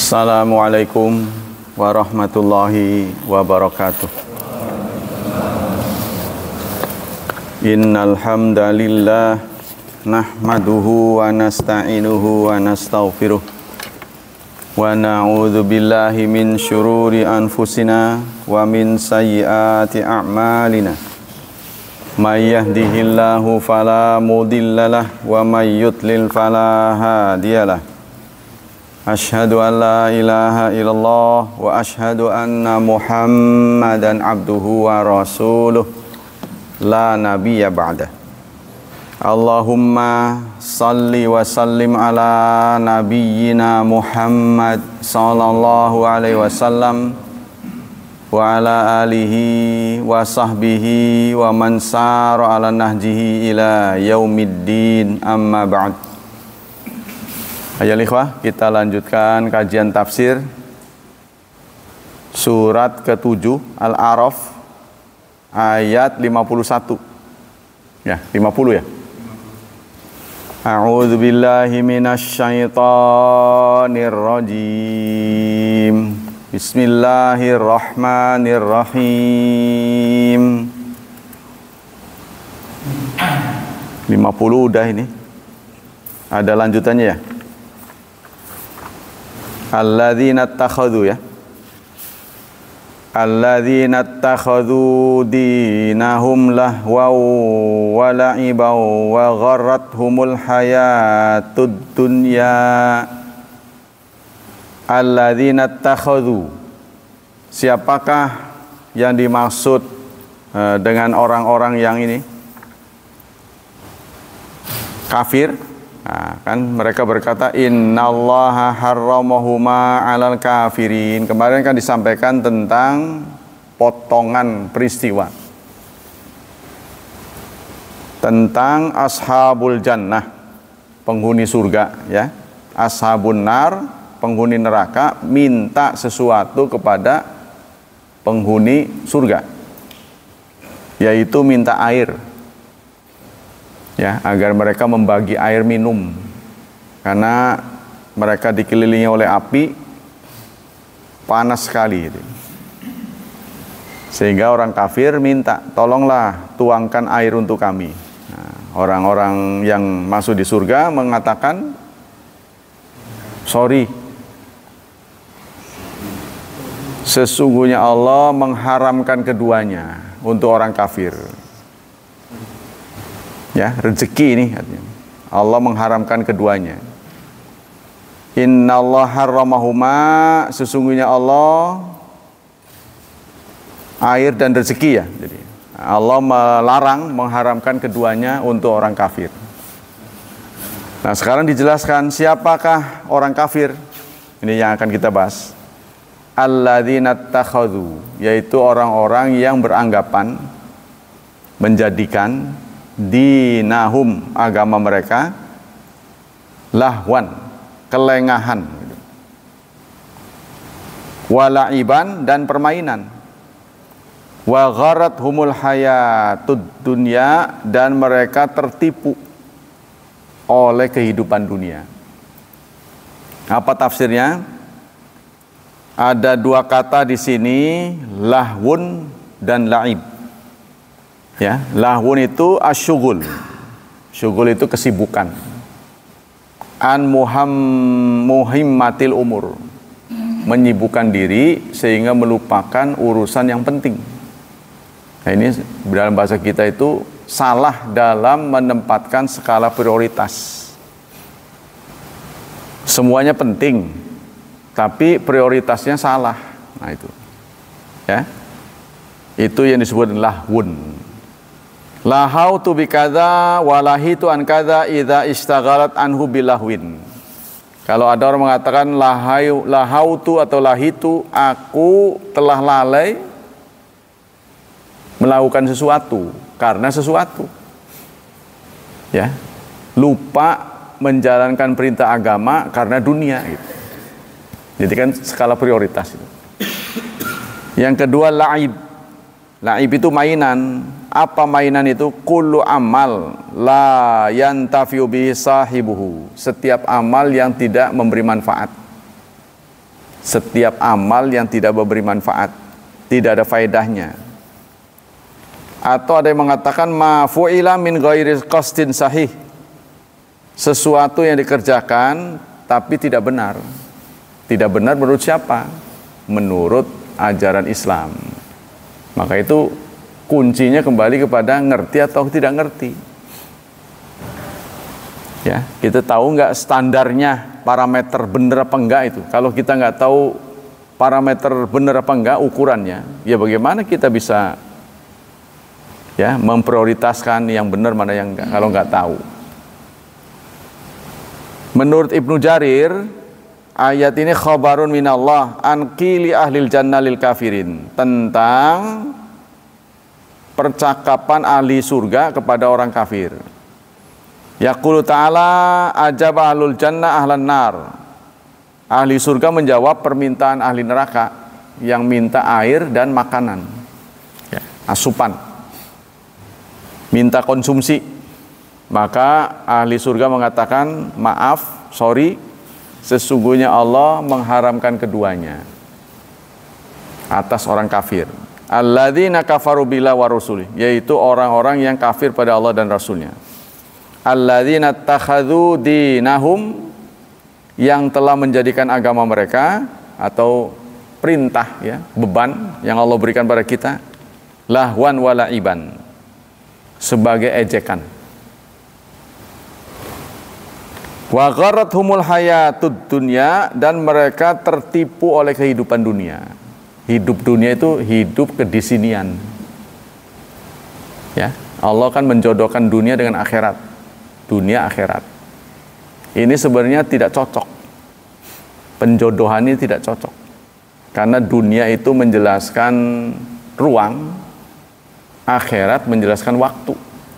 Assalamualaikum warahmatullahi wabarakatuh. Innal hamdalillah nahmaduhu wa nasta'inuhu wa nastaghfiruh wa na'udzu billahi min syururi anfusina wa min sayyiati a'malina. May yahdihillahu fala mudhillalah wa may yudlil fala hadiyalah. Asyhadu an la ilaha illallah wa asyhadu anna Muhammadan abduhu wa rasuluh la nabiyya ba'dah. Allahumma salli wa sallim ala nabiyyina Muhammad sallallahu alaihi wasallam wa ala alihi wa sahbihi wa man sara ala nahjihi ila yaumiddin, amma ba'd. Ayo ikhwah, kita lanjutkan kajian tafsir surat ke-7 Al-A'raf ayat 51. Ya, 50 ya. A'udzu billahi minasyaitonir rajim. Bismillahirrahmanirrahim. 50 udah ini. Ada lanjutannya ya? Alladzina ittakhadhu ya. Alladzina ittakhadhu dinahum lahwaw wa la'ibaw wa gharrathumul hayatud dunya. Alladzina ittakhadhu, siapakah yang dimaksud dengan orang-orang yang ini kafir? Nah, kan mereka berkata innallaha harramahuma 'alal kafirin. Kemarin kan disampaikan tentang potongan peristiwa tentang ashabul jannah, penghuni surga ya. Ashabun nar, penghuni neraka, minta sesuatu kepada penghuni surga, yaitu minta air ya, agar mereka membagi air minum, karena mereka dikelilingi oleh api panas sekali gitu. Sehingga orang kafir minta, tolonglah tuangkan air untuk kami. Nah, orang-orang yang masuk di surga mengatakan, sorry, sesungguhnya Allah mengharamkan keduanya untuk orang kafir. Ya, rezeki ini artinya. Allah mengharamkan keduanya. Innallaha harramahuma, sesungguhnya Allah, air dan rezeki ya. Jadi Allah melarang, mengharamkan keduanya untuk orang kafir. Nah, sekarang dijelaskan siapakah orang kafir. Ini yang akan kita bahas. Alladzina ittakhadhu, yaitu orang-orang yang beranggapan, menjadikan dinahum, agama mereka, lahwan, kelengahan, wala'iban, dan permainan, wa gharathumul hayatud dunya, dan mereka tertipu oleh kehidupan dunia. Apa tafsirnya? Ada dua kata di sini, lahwun dan la'ib. Ya, lahwun itu asyughul. Syughul itu kesibukan. An muhimmatil umur. Menyibukkan diri sehingga melupakan urusan yang penting. Nah, ini dalam bahasa kita itu salah dalam menempatkan skala prioritas. Semuanya penting, tapi prioritasnya salah. Nah, itu. Ya. Itu yang disebut lahwun. Lahautu bikadza walahitu an kadza idza istaghalat anhu bilahwin. Kalau ada orang mengatakan lahautu atau lahitu, aku telah lalai melakukan sesuatu karena sesuatu. Ya. Lupa menjalankan perintah agama karena dunia gitu. Jadi kan skala prioritas itu. Yang kedua la'ib. La'ib itu mainan. Apa mainan itu? Kullu amal la yantafi'u bihi sahibuhu. Setiap amal yang tidak memberi manfaat. Setiap amal yang tidak memberi manfaat, tidak ada faedahnya. Atau ada yang mengatakan ma fu'ila min ghairi qasdin sahih, sesuatu yang dikerjakan tapi tidak benar. Tidak benar menurut siapa? Menurut ajaran Islam. Maka itu kuncinya kembali kepada ngerti atau tidak ngerti. Ya, kita tahu nggak standarnya, parameter benar apa enggak itu. Kalau kita nggak tahu parameter benar apa enggak, ukurannya, ya bagaimana kita bisa ya memprioritaskan yang benar mana yang enggak kalau nggak tahu. Menurut Ibnu Jarir, ayat ini khabarun minallah an qili ahlil jannah lil kafirin, tentang percakapan ahli surga kepada orang kafir. Yaqulu ta'ala ajab ahlul jannah ahlan nar. Ahli surga menjawab permintaan ahli neraka yang minta air dan makanan, ya, asupan, minta konsumsi. Maka ahli surga mengatakan, maaf, sorry, sesungguhnya Allah mengharamkan keduanya atas orang kafir. Alladzina kafaru billahi wa rasulih, yaitu orang-orang yang kafir pada Allah dan Rasulnya. Alladzina takhadhu dinahum, yang telah menjadikan agama mereka atau perintah, ya, beban yang Allah berikan pada kita, lahwan wa la'iban, sebagai ejekan. Wa gharrathumul hayatud dunya, dan mereka tertipu oleh kehidupan dunia. Hidup dunia itu hidup kedisinian. Ya, Allah kan menjodohkan dunia dengan akhirat. Dunia akhirat. Ini sebenarnya tidak cocok. Penjodohannya tidak cocok. Karena dunia itu menjelaskan ruang, akhirat menjelaskan waktu.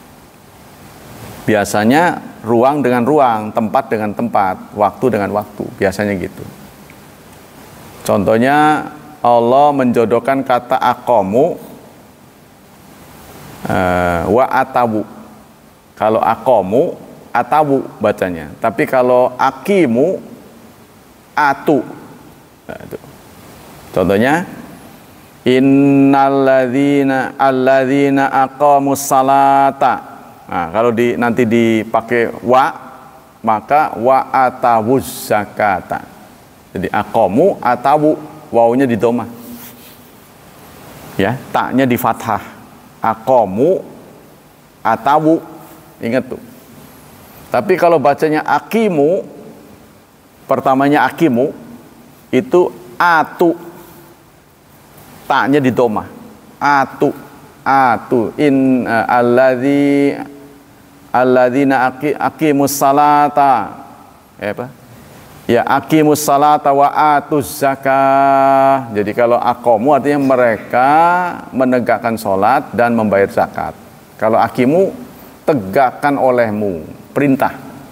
Biasanya ruang dengan ruang, tempat dengan tempat, waktu dengan waktu, biasanya gitu. Contohnya Allah menjodohkan kata aqamu wa atabu. Kalau aqamu, atabu bacanya. Tapi kalau aqimu, atu. Nah, itu. Contohnya alladzina aqamus salata. Nah, kalau nanti dipakai wa, maka wa atawuz zakata. Jadi aqamu, atawu, wawunya di dhamma. Ya, taknya di fathah. Aqamu, atawu. Ingat tuh. Tapi kalau bacanya aqimu, pertamanya aqimu, itu atu. Taknya di dhamma. Atu. Atu. Alladzina aqimus salata. Apa? Ya, aqimus salata wa atuz zakah. Jadi kalau aqamu artinya mereka menegakkan sholat dan membayar zakat. Kalau aqimu, tegakkan olehmu, perintah.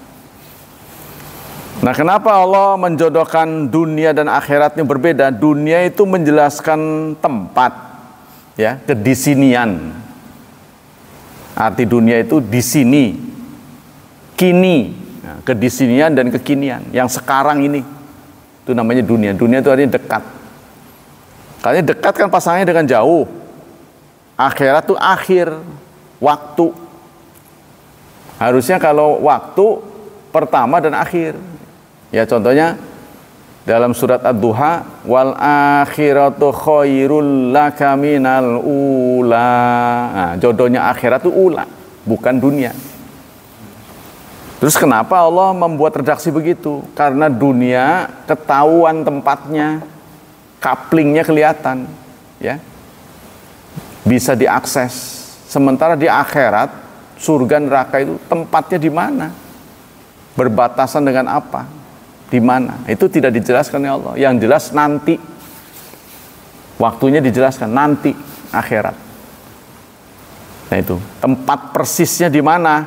Nah, kenapa Allah menjodohkan dunia dan akhiratnya berbeda? Dunia itu menjelaskan tempat, ya, kedisinian. Arti dunia itu di sini, kini, nah, kedisinian dan kekinian. Yang sekarang ini, itu namanya dunia. Dunia itu artinya dekat. Karena dekat kan pasangannya dengan jauh. Akhirat itu akhir, waktu. Harusnya kalau waktu pertama dan akhir. Ya, contohnya dalam surat Ad-Duha, wal akhiratu khairul laka minal ula. Nah, jodohnya akhirat itu ula, bukan dunia. Terus kenapa Allah membuat redaksi begitu? Karena dunia ketahuan tempatnya, couplingnya kelihatan, ya, bisa diakses. Sementara di akhirat, surga neraka itu tempatnya di mana? Berbatasan dengan apa? Di mana? Itu tidak dijelaskan oleh Allah. Yang jelas nanti. Waktunya dijelaskan nanti akhirat. Nah, itu tempat persisnya di mana?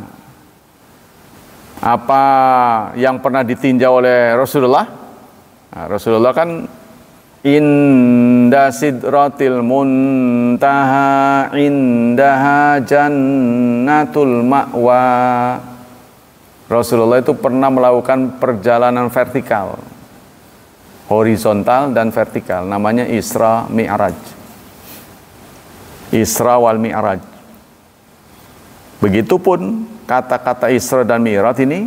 Apa yang pernah ditinjau oleh Rasulullah? Nah, Rasulullah kan inda sidratil muntaha indaha jannatul ma'wa. Rasulullah itu pernah melakukan perjalanan vertikal horizontal dan vertikal, namanya Isra Mi'raj. Isra wal Mi'raj. Begitupun kata-kata Isra dan Mi'raj ini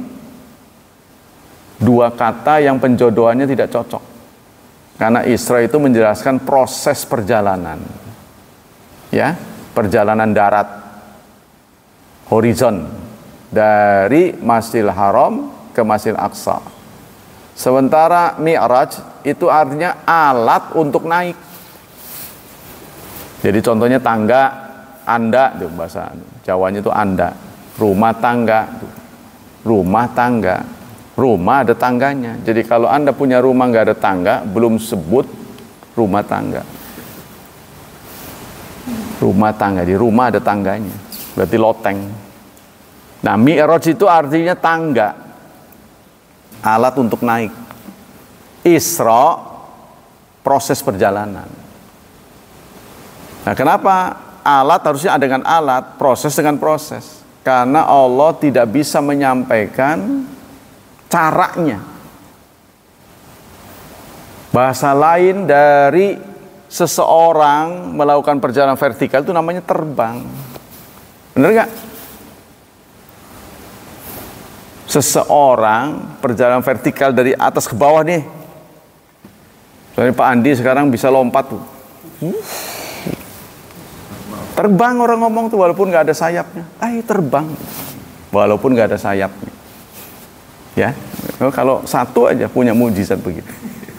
dua kata yang penjodohannya tidak cocok. Karena Isra itu menjelaskan proses perjalanan. Ya, perjalanan darat horizon dari Masjidil Haram ke Masjidil Aqsa. Sementara Mi'raj itu artinya alat untuk naik. Jadi contohnya tangga, anda tuh bahasa Jawanya itu anda. Rumah tangga, rumah tangga, rumah ada tangganya. Jadi kalau anda punya rumah nggak ada tangga, belum sebut rumah tangga. Rumah tangga, di rumah ada tangganya, berarti loteng. Nah, Mi'raj itu artinya tangga, alat untuk naik. Isra, proses perjalanan. Nah, kenapa alat harusnya dengan alat, proses dengan proses? Karena Allah tidak bisa menyampaikan caranya. Bahasa lain dari seseorang melakukan perjalanan vertikal itu namanya terbang. Benar nggak? Seseorang perjalanan vertikal dari atas ke bawah nih. Soalnya Pak Andi sekarang bisa lompat tuh. Terbang orang ngomong tuh walaupun nggak ada sayapnya. Terbang. Walaupun nggak ada sayapnya. Ya, kalau satu aja punya mukjizat begitu.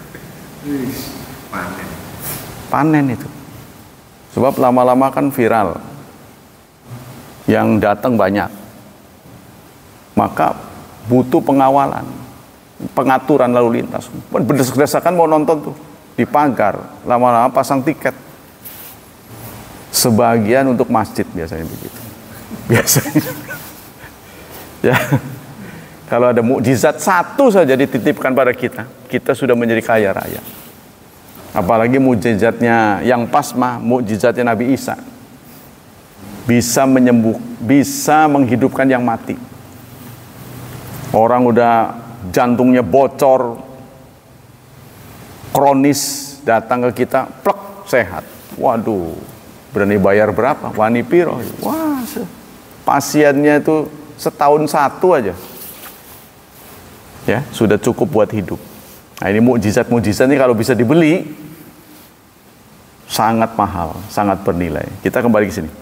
Panen itu. Sebab lama-lama kan viral. Yang datang banyak. Maka butuh pengawalan, pengaturan lalu lintas. Berdesak-desakan mau nonton tuh di pagar, lama-lama pasang tiket. Sebagian untuk masjid biasanya begitu. Biasanya. Ya. Kalau ada mukjizat satu saja dititipkan pada kita, kita sudah menjadi kaya raya. Apalagi mukjizatnya yang pas mah mukjizatnya Nabi Isa. Bisa bisa menghidupkan yang mati. Orang udah jantungnya bocor, kronis, datang ke kita, plek, sehat. Waduh, berani bayar berapa? Wani piro? Wah, pasiennya itu setahun satu aja. Ya, sudah cukup buat hidup. Nah, ini mukjizat-mukjizat ini kalau bisa dibeli sangat mahal, sangat bernilai. Kita kembali ke sini.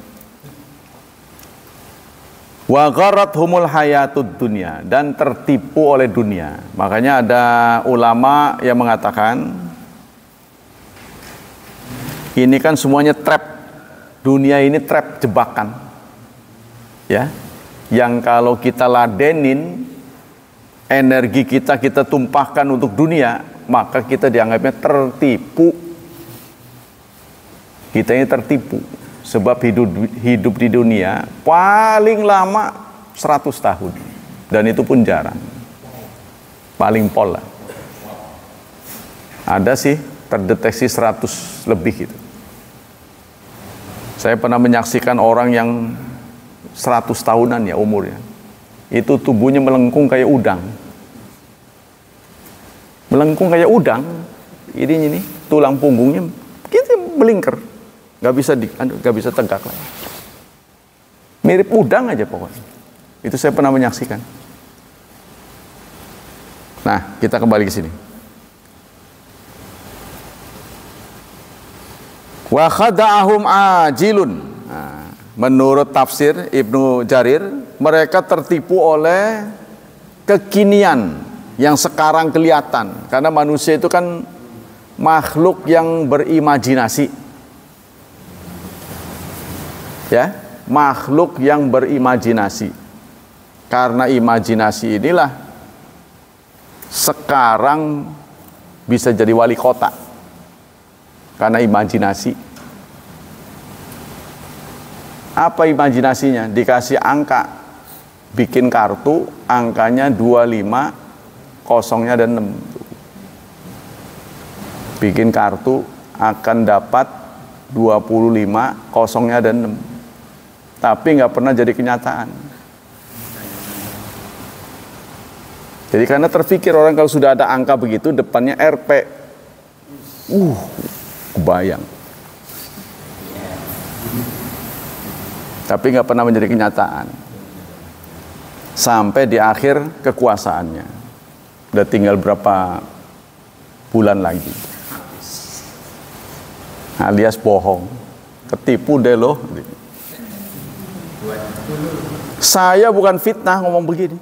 Wa gharrathumul hayatud dunya, dan tertipu oleh dunia. Makanya ada ulama yang mengatakan ini kan semuanya trap. Dunia ini trap, jebakan. Ya. Yang kalau kita ladenin energi kita tumpahkan untuk dunia, maka kita dianggapnya tertipu. Kita ini tertipu. Sebab hidup di dunia paling lama 100 tahun. Dan itu pun jarang. Paling pola. Ada sih terdeteksi 100 lebih gitu. Saya pernah menyaksikan orang yang 100 tahunan ya umurnya. Itu tubuhnya melengkung kayak udang. Melengkung kayak udang. Ini tulang punggungnya gitu melingkar. Gak bisa tegak lagi. Mirip udang aja pokoknya. Itu saya pernah menyaksikan. Nah, kita kembali ke sini. Wa khada'ahum ajilun. Nah, menurut tafsir Ibnu Jarir, mereka tertipu oleh kekinian yang sekarang kelihatan. Karena manusia itu kan makhluk yang berimajinasi. Ya, makhluk yang berimajinasi. Karena imajinasi inilah sekarang bisa jadi wali kota. Karena imajinasi. Apa imajinasinya? Dikasih angka, bikin kartu, angkanya 25, kosongnya ada 6. Bikin kartu akan dapat 25, kosongnya ada 6. Tapi nggak pernah jadi kenyataan. Jadi karena terpikir orang kalau sudah ada angka begitu, depannya RP, Kebayang. Tapi nggak pernah menjadi kenyataan. Sampai di akhir kekuasaannya. Udah tinggal berapa bulan lagi. Alias bohong. Ketipu deh loh. Saya bukan fitnah ngomong begini.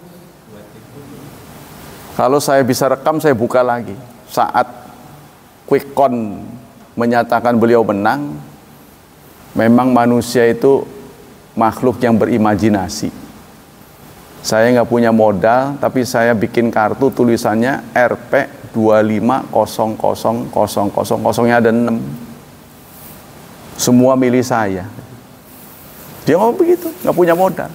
Kalau saya bisa rekam, saya buka lagi. Saat quick count menyatakan beliau menang, memang manusia itu makhluk yang berimajinasi. Saya nggak punya modal, tapi saya bikin kartu tulisannya RP 250000, ada 6. Semua milih saya. Dia ngomong begitu, nggak punya modal.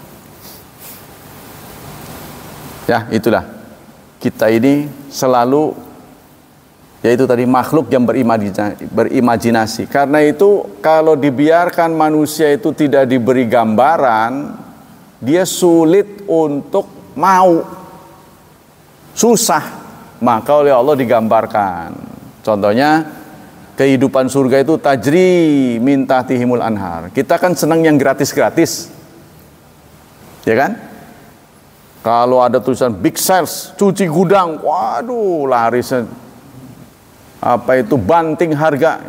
Ya, itulah. Kita ini selalu, yaitu tadi makhluk yang berimajinasi. Karena itu kalau dibiarkan manusia itu tidak diberi gambaran, dia sulit untuk mau. Susah. Maka oleh Allah digambarkan. Contohnya kehidupan surga itu tajri min tahtihimul anhar. Kita kan senang yang gratis-gratis. Ya kan? Kalau ada tulisan big sales, cuci gudang, waduh laris. Apa itu banting harga.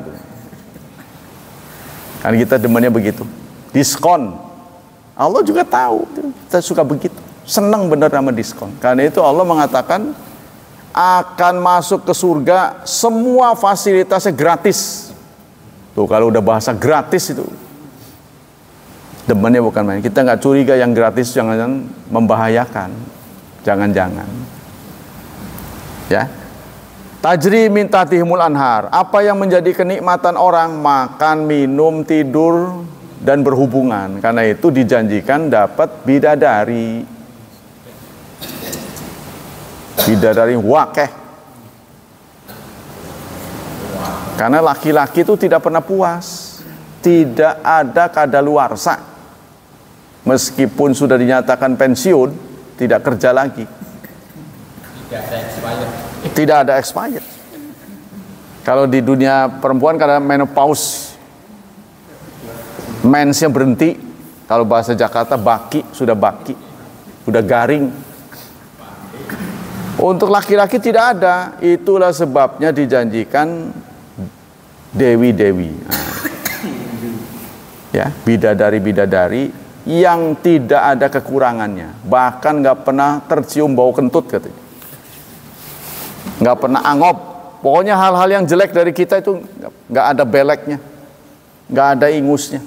Kan kita demennya begitu. Diskon. Allah juga tahu, kita suka begitu. Senang benar sama diskon. Karena itu Allah mengatakan akan masuk ke surga semua fasilitasnya gratis. Tuh kalau udah bahasa gratis itu demennya bukan main. Kita nggak curiga yang gratis jangan membahayakan. Jangan-jangan. Ya. Tajri min tahtihimul anhar. Apa yang menjadi kenikmatan orang? Makan, minum, tidur, dan berhubungan. Karena itu dijanjikan dapat bidadari. Bidadari wakeh. Karena laki-laki itu tidak pernah puas. Tidak ada kadaluarsa. Meskipun sudah dinyatakan pensiun, tidak kerja lagi. Tidak ada expired. Kalau di dunia perempuan kadang menopause, mensnya berhenti. Kalau bahasa Jakarta baki, sudah garing. Untuk laki-laki tidak ada. Itulah sebabnya dijanjikan dewi-dewi. Ya, bidadari-bidadari yang tidak ada kekurangannya, bahkan nggak pernah tercium bau kentut katanya, nggak pernah angop. Pokoknya hal-hal yang jelek dari kita itu nggak ada beleknya, nggak ada ingusnya.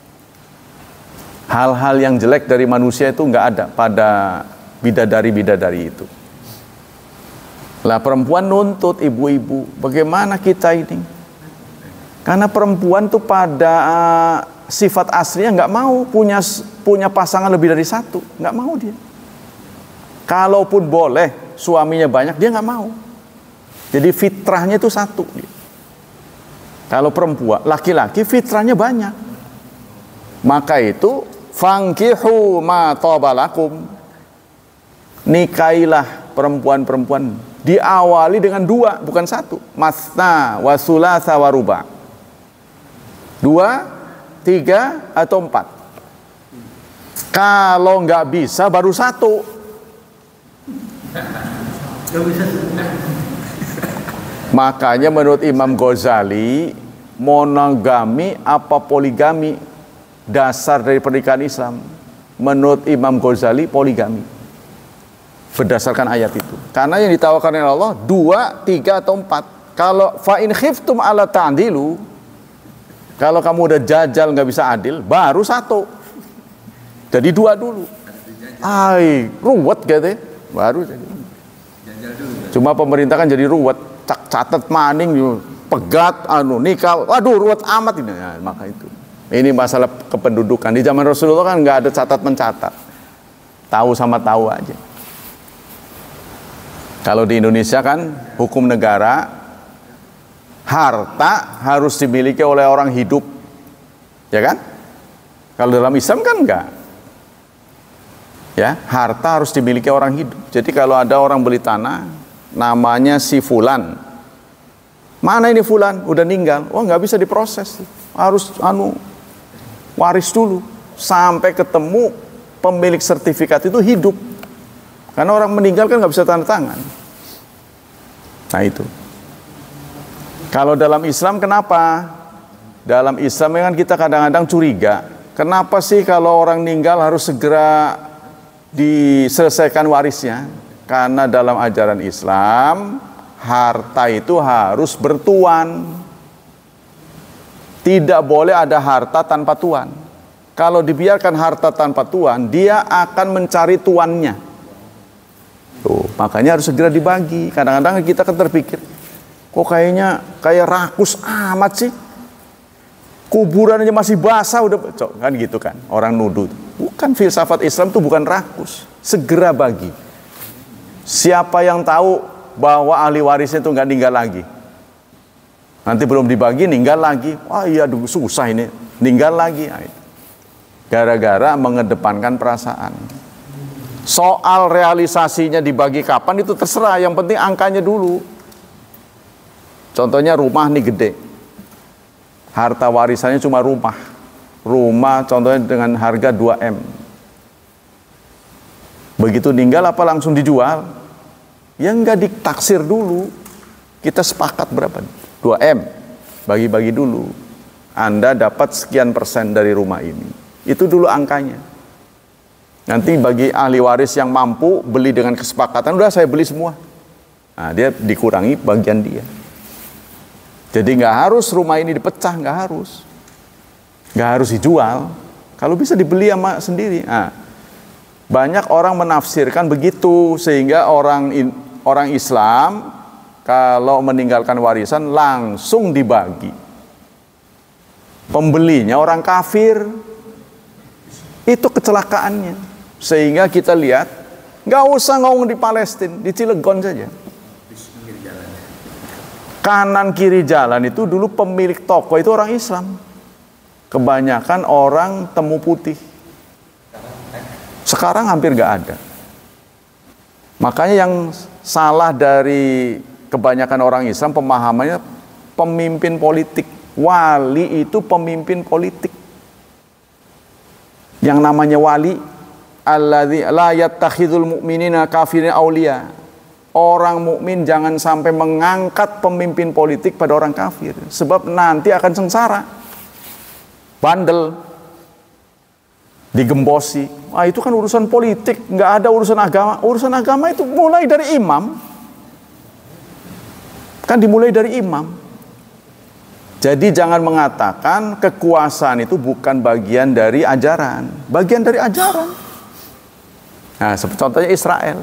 Hal-hal yang jelek dari manusia itu nggak ada pada bidadari-bidadari itu. Lah perempuan nuntut ibu-ibu, bagaimana kita ini? Karena perempuan tuh pada sifat aslinya nggak mau punya pasangan lebih dari satu, nggak mau dia. Kalaupun boleh suaminya banyak, dia nggak mau. Jadi fitrahnya itu satu. Kalau perempuan, laki-laki fitrahnya banyak. Maka itu fankihu ma tabalakum, nikailah perempuan-perempuan. Diawali dengan 2, bukan 1. Masna wa thulatha wa ruba'. 2, 3 atau 4. Kalau nggak bisa baru 1. Makanya menurut Imam Ghazali, monogami apa poligami dasar dari pernikahan Islam? Menurut Imam Ghazali poligami, berdasarkan ayat itu. Karena yang ditawarkan oleh Allah 2, 3 atau 4. Kalau fa in khiftum ala ta'dilu, kalau kamu udah jajal nggak bisa adil, baru 1. Jadi 2 dulu. Ai, ruwet gitu. Baru jadi. Cuma pemerintah kan jadi ruwet, catat maning, pegat, nikah, waduh ruwet amat ini. Ya, maka itu. Ini masalah kependudukan. Di zaman Rasulullah kan nggak ada catat mencatat, tahu sama tahu aja. Kalau di Indonesia kan hukum negara, harta harus dimiliki oleh orang hidup, ya kan? Kalau dalam Islam kan enggak. Ya, harta harus dimiliki orang hidup. Jadi kalau ada orang beli tanah, namanya si fulan, Mana ini fulan? Udah meninggal. Wah, nggak bisa diproses. Harus waris dulu sampai ketemu pemilik sertifikat itu hidup. Karena orang meninggal kan nggak bisa tanda tangan. Nah itu. Kalau dalam Islam kenapa? Dalam Islam kan kita kadang-kadang curiga. Kenapa sih kalau orang meninggal harus segera diselesaikan warisnya? Karena dalam ajaran Islam harta itu harus bertuan. Tidak boleh ada harta tanpa tuan. Kalau dibiarkan harta tanpa tuan, dia akan mencari tuannya. Tuh, makanya harus segera dibagi. Kadang-kadang kita kan terpikir, kok kayaknya kayak rakus amat sih. Kuburan aja masih basah udah, kan gitu kan. Orang nuduh. Bukan, filsafat Islam itu bukan rakus. Segera bagi. Siapa yang tahu bahwa ahli warisnya itu nggak ninggal lagi? Nanti belum dibagi, ninggal lagi. Wah iya, susah ini. Ninggal lagi. Gara-gara mengedepankan perasaan. Soal realisasinya dibagi kapan itu terserah. Yang penting angkanya dulu. Contohnya rumah nih gede. Harta warisannya cuma rumah. Rumah contohnya dengan harga 2M. Begitu ninggal apa langsung dijual? Ya enggak, ditaksir dulu. Kita sepakat berapa? 2M. Bagi-bagi dulu. Anda dapat sekian persen dari rumah ini. Itu dulu angkanya. Nanti bagi ahli waris yang mampu beli dengan kesepakatan, udah saya beli semua. Nah, dia dikurangi bagian dia. Jadi nggak harus rumah ini dipecah, nggak harus dijual. Kalau bisa dibeli sama sendiri. Nah, banyak orang menafsirkan begitu sehingga orang Islam kalau meninggalkan warisan langsung dibagi. Pembelinya orang kafir, itu kecelakaannya. Sehingga kita lihat, nggak usah ngomong di Palestina, di Cilegon saja. Kanan kiri jalan itu dulu pemilik toko itu orang Islam. Kebanyakan orang temu putih. Sekarang hampir nggak ada. Makanya yang salah dari kebanyakan orang Islam pemahamannya pemimpin politik. Wali itu pemimpin politik. Yang namanya wali, alladzi la yattakhidul mu'minina kafirin auliya. Orang mukmin jangan sampai mengangkat pemimpin politik pada orang kafir, sebab nanti akan sengsara. Bandel, digembosi. Wah, itu kan urusan politik, nggak ada urusan agama. Urusan agama itu mulai dari imam. Kan dimulai dari imam. Jadi jangan mengatakan kekuasaan itu bukan bagian dari ajaran. Bagian dari ajaran. Nah, seperti contohnya Israel.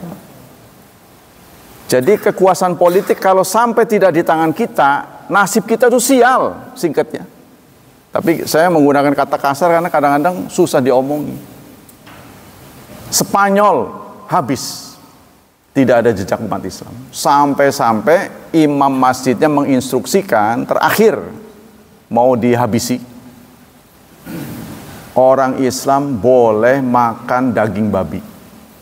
Jadi kekuasaan politik kalau sampai tidak di tangan kita, nasib kita itu sial, singkatnya. Tapi saya menggunakan kata kasar karena kadang-kadang susah diomongi. Spanyol habis. Tidak ada jejak umat Islam. Sampai-sampai imam masjidnya menginstruksikan terakhir mau dihabisi. Orang Islam boleh makan daging babi.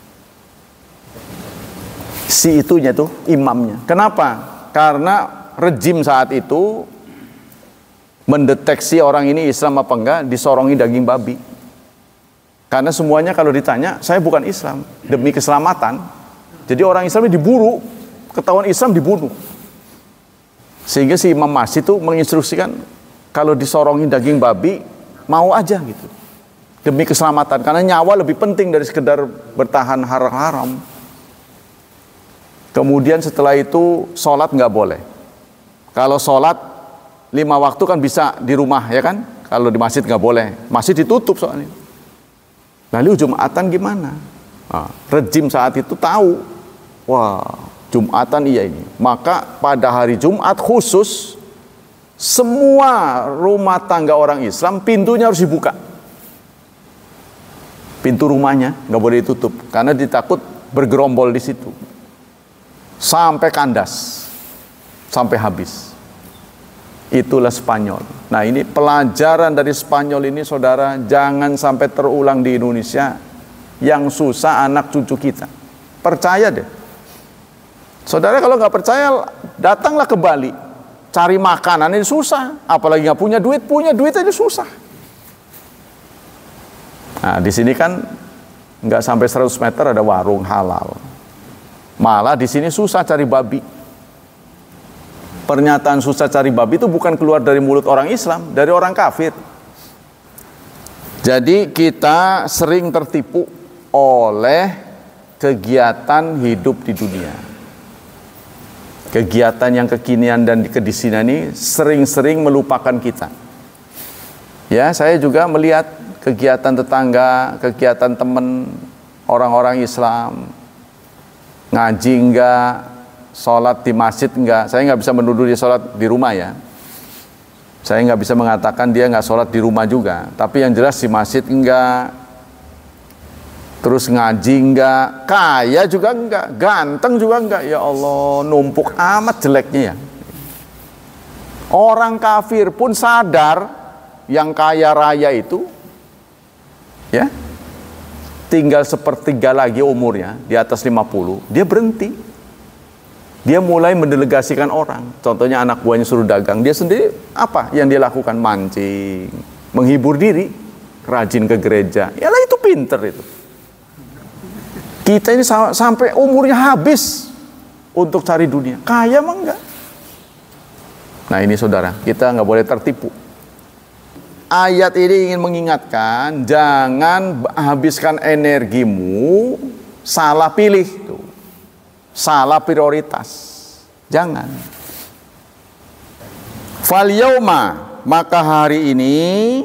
Si itunya tuh imamnya. Kenapa? Karena rejim saat itu mendeteksi orang ini Islam apa enggak, disorongi daging babi. Karena semuanya kalau ditanya, saya bukan Islam, demi keselamatan. Jadi orang Islam diburu, ketahuan Islam dibunuh. Sehingga si imam masjid itu menginstruksikan kalau disorongi daging babi, mau aja gitu. Demi keselamatan, karena nyawa lebih penting dari sekedar bertahan haram. Kemudian setelah itu sholat nggak boleh. Kalau sholat 5 waktu kan bisa di rumah ya kan. Kalau di masjid nggak boleh. Masjid ditutup soalnya. Lalu Jumatan gimana? Nah, rejim saat itu tahu. Wah, Jumatan iya ini. Maka pada hari Jumat khusus semua rumah tangga orang Islam pintunya harus dibuka. Pintu rumahnya nggak boleh ditutup karena ditakut bergerombol di situ. Sampai kandas, sampai habis. Itulah Spanyol. Nah, ini pelajaran dari Spanyol ini, saudara, jangan sampai terulang di Indonesia. Yang susah anak cucu kita. Percaya deh. Saudara kalau nggak percaya, datanglah ke Bali. cari makanan ini susah, apalagi nggak punya duit aja susah. Nah, di sini kan nggak sampai 100 meter ada warung halal. Malah di sini susah cari babi. Pernyataan susah cari babi itu bukan keluar dari mulut orang Islam, dari orang kafir. Jadi kita sering tertipu oleh kegiatan hidup di dunia. Kegiatan yang kekinian dan kedisinan ini sering-sering melupakan kita. Ya, saya juga melihat kegiatan tetangga, kegiatan teman, orang-orang Islam, ngaji enggak, sholat di masjid enggak. Saya nggak bisa menuduh dia sholat di rumah ya. Saya nggak bisa mengatakan dia nggak sholat di rumah juga. Tapi yang jelas di masjid enggak, terus ngaji enggak, kaya juga enggak, ganteng juga enggak. Ya Allah, numpuk amat jeleknya ya. Orang kafir pun sadar yang kaya raya itu ya tinggal sepertiga lagi umurnya, di atas 50, dia berhenti. Dia mulai mendelegasikan orang. Contohnya anak buahnya suruh dagang, dia sendiri apa yang dia lakukan? Mancing, menghibur diri, rajin ke gereja. Yalah, itu pinter itu. Kita ini sampai umurnya habis untuk cari dunia. Kaya mah enggak. Nah ini saudara, kita nggak boleh tertipu. Ayat ini ingin mengingatkan, jangan habiskan energimu salah pilih, tuh. Salah prioritas. Jangan. Fal yauma, maka hari ini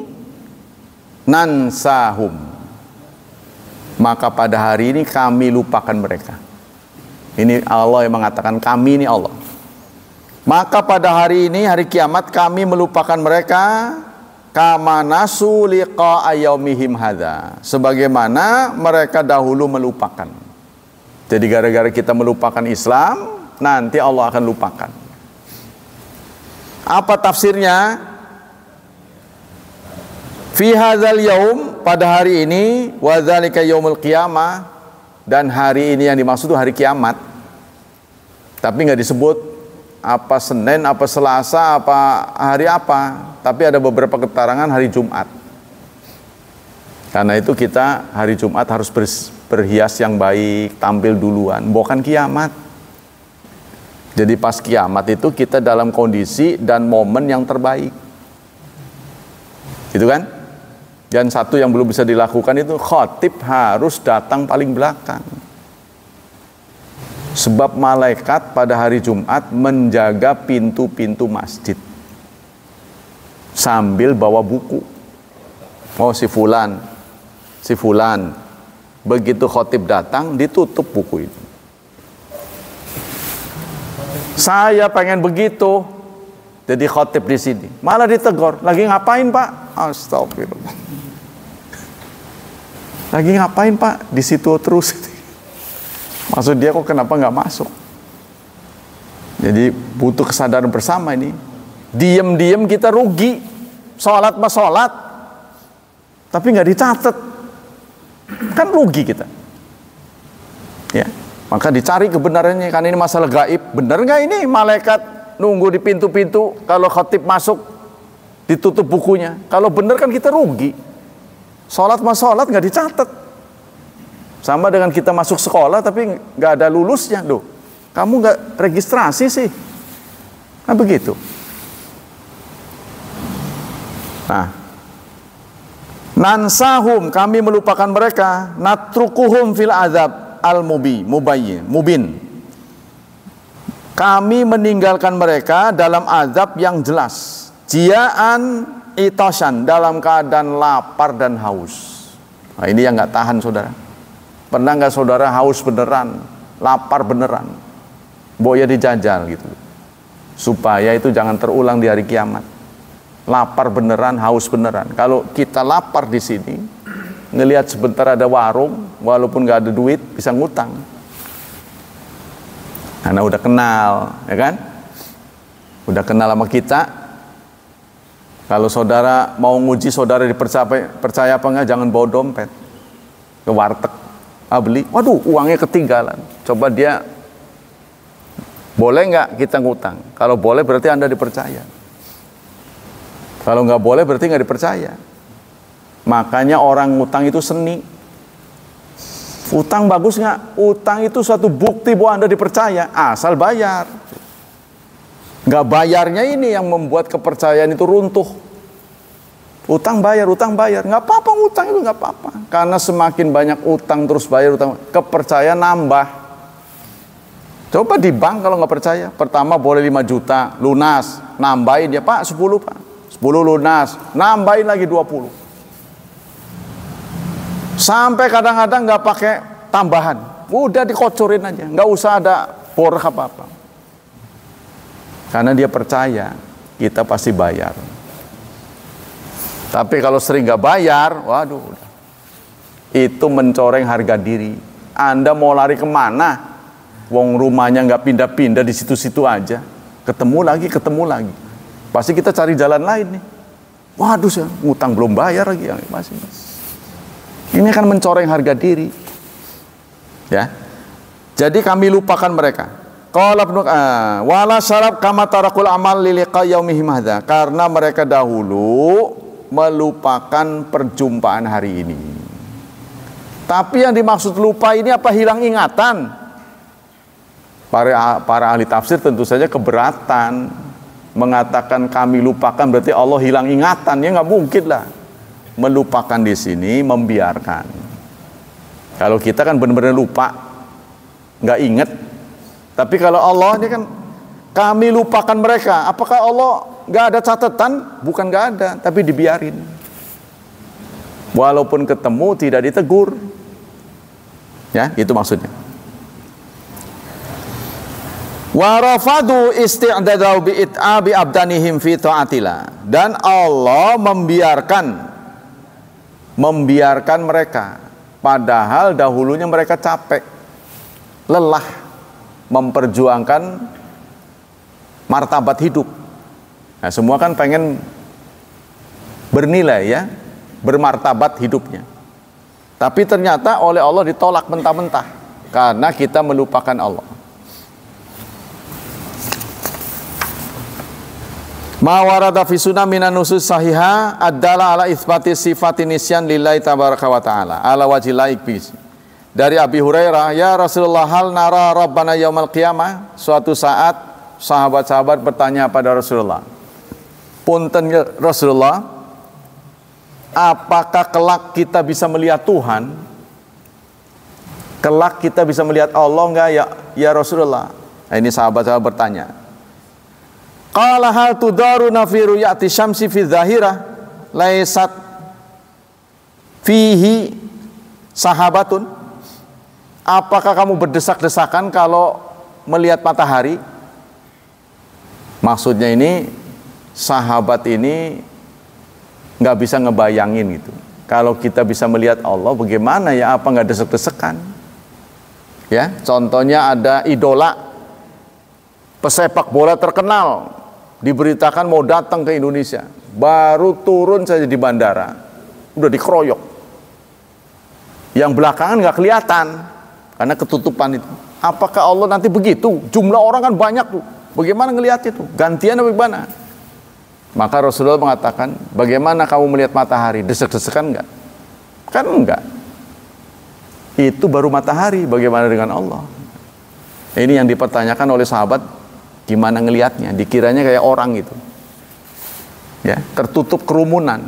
nansahum, maka pada hari ini kami lupakan mereka. Ini Allah yang mengatakan, kami ini Allah. Maka pada hari ini, hari kiamat, kami melupakan mereka kama nasu liqa'a yaumihim hadza, sebagaimana mereka dahulu melupakan. Jadi gara-gara kita melupakan Islam, nanti Allah akan lupakan. Apa tafsirnya? Fi hadzal yaum, pada hari ini, wa dzalika yaumul qiyamah, dan hari ini yang dimaksud itu hari kiamat. Tapi nggak disebut apa Senin, apa Selasa, apa hari apa. Tapi ada beberapa keterangan hari Jumat. Karena itu kita hari Jumat harus berhias yang baik, tampil duluan, bukan kiamat. Jadi pas kiamat itu kita dalam kondisi dan momen yang terbaik. Gitu kan? Dan satu yang belum bisa dilakukan itu, khatib harus datang paling belakang. Sebab malaikat pada hari Jumat menjaga pintu-pintu masjid sambil bawa buku. Oh si fulan, begitu khatib datang ditutup buku itu. Saya pengen begitu jadi khatib di sini, malah ditegur, lagi ngapain Pak? Astagfirullah. Lagi ngapain Pak? Di situ terus. Maksud dia kok kenapa nggak masuk? Jadi butuh kesadaran bersama ini. Diam-diam kita rugi. Sholat mah sholat, tapi nggak dicatat, kan rugi kita. Ya, maka dicari kebenarannya. Kan ini masalah gaib. Benar nggak ini malaikat nunggu di pintu-pintu kalau khatib masuk ditutup bukunya? Kalau benar kan kita rugi. Sholat mah sholat nggak dicatat. Sama dengan kita masuk sekolah tapi nggak ada lulusnya, loh. Kamu nggak registrasi sih? Nah begitu. Nah, nansahum, kami melupakan mereka, natrukuhum fil azab mubin. Kami meninggalkan mereka dalam azab yang jelas. Jiaan itasan, dalam keadaan lapar dan haus. Nah, ini yang nggak tahan saudara. Pernah nggak saudara haus beneran, lapar beneran, boya dijajal gitu, supaya itu jangan terulang di hari kiamat. Lapar beneran, haus beneran. Kalau kita lapar di sini, ngelihat sebentar ada warung, walaupun nggak ada duit, bisa ngutang. Karena udah kenal, ya kan? Udah kenal sama kita. Kalau saudara mau nguji saudara percaya apa enggak, jangan bawa dompet ke warteg. Beli, waduh uangnya ketinggalan. Coba dia Boleh nggak kita ngutang? Kalau boleh berarti Anda dipercaya. Kalau nggak boleh berarti nggak dipercaya. Makanya orang ngutang itu seni. Utang bagus nggak? Utang itu suatu bukti bahwa Anda dipercaya, asal bayar. Nggak bayarnya ini yang membuat kepercayaan itu runtuh. Utang bayar, nggak apa-apa utang itu nggak apa-apa. Karena semakin banyak utang terus bayar utang, kepercayaan nambah. Coba di bank kalau nggak percaya, pertama boleh 5 juta lunas, nambahin ya Pak 10 Pak, 10 lunas, nambahin lagi 20. Sampai kadang-kadang nggak pakai tambahan, udah dikocorin aja, nggak usah ada borok apa-apa. Karena dia percaya kita pasti bayar. Tapi kalau sering nggak bayar, waduh, itu mencoreng harga diri. Anda mau lari kemana? Wong rumahnya nggak pindah-pindah di situ-situ aja, ketemu lagi, pasti kita cari jalan lain nih. Waduh, ya, ngutang belum bayar lagi, masih. Ini akan mencoreng harga diri, ya. Jadi kami lupakan mereka. Qala ibnu wala syarab kama tarakul amal liliqa yaumihim hadza, karena mereka dahulu melupakan perjumpaan hari ini. Tapi yang dimaksud lupa ini apa? Hilang ingatan. Para ahli tafsir tentu saja keberatan mengatakan kami lupakan berarti Allah hilang ingatan. Ya nggak mungkin lah. Melupakan di sini membiarkan. Kalau kita kan benar-benar lupa, nggak inget. Tapi kalau Allah ini kan kami lupakan mereka. Apakah Allah nggak ada catatan? Bukan nggak ada, tapi dibiarin. Walaupun ketemu tidak ditegur. Ya, itu maksudnya. Wa rafadu isti'dadahu bi'it'abi abdanihim fi ta'atillah, dan Allah membiarkan mereka padahal dahulunya mereka capek, lelah memperjuangkan martabat hidup. Nah, semua kan pengen bernilai ya, bermartabat hidupnya. Tapi ternyata oleh Allah ditolak mentah-mentah karena kita melupakan Allah. Ma warada fi sunnah minan nusus sahihah adalah ala itsbati sifati nisyan lillahi tabaraka wa taala ala wajhil laik bis. Dari Abi Hurairah, ya Rasulullah, hal nara rabbana yaumal qiyamah. Suatu saat sahabat-sahabat bertanya pada Rasulullah, punten Rasulullah, apakah kelak kita bisa melihat Tuhan? Kelak kita bisa melihat Allah enggak ya Rasulullah? Nah, ini sahabat-sahabat bertanya. Qala hal tudaruna fi ru'yati syamsi fi dzahirah laysat fihi sahabatun. Apakah kamu berdesak-desakan kalau melihat matahari? Maksudnya ini sahabat ini nggak bisa ngebayangin gitu. Kalau kita bisa melihat Allah, bagaimana ya? Apa nggak desek-desekan? Ya, contohnya ada idola pesepak bola terkenal, diberitakan mau datang ke Indonesia, baru turun saja di bandara udah dikeroyok. Yang belakangan nggak kelihatan karena ketutupan itu. Apakah Allah nanti begitu? Jumlah orang kan banyak tuh, bagaimana ngelihat itu? Gantian apa gimana? Maka Rasulullah mengatakan, bagaimana kamu melihat matahari? Desek-desekan enggak? Kan enggak. Itu baru matahari, bagaimana dengan Allah? Ini yang dipertanyakan oleh sahabat, gimana ngelihatnya? Dikiranya kayak orang gitu. Ya, tertutup kerumunan.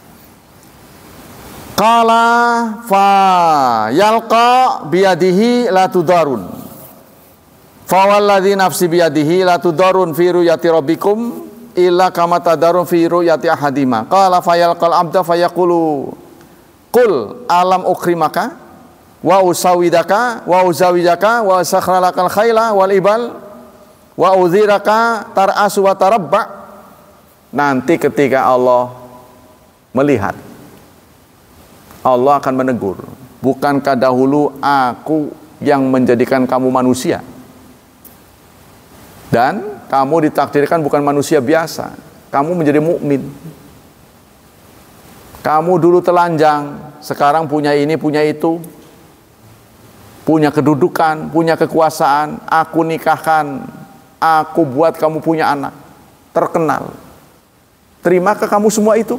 Qala fa yalqa biyadihi la tudarun. Fa walladzi nafsi biyadihi la tudarun fi ru'yati rabbikum illa kama tadarun fi ru'yati ahadima. Qala fayalqal abda fayaqulu qul alam ukrimaka wa usawidaka wa uzawijaka wa sakhralakal khayla wal ibal wa udhiraka tar'asu wa tarabba. Nanti ketika Allah melihat, Allah akan menegur, bukankah dahulu aku yang menjadikan kamu manusia dan kamu ditakdirkan bukan manusia biasa, kamu menjadi mukmin. Kamu dulu telanjang, sekarang punya ini, punya itu, punya kedudukan, punya kekuasaan. Aku nikahkan Aku buat kamu punya anak terkenal. Terimakah kamu semua itu?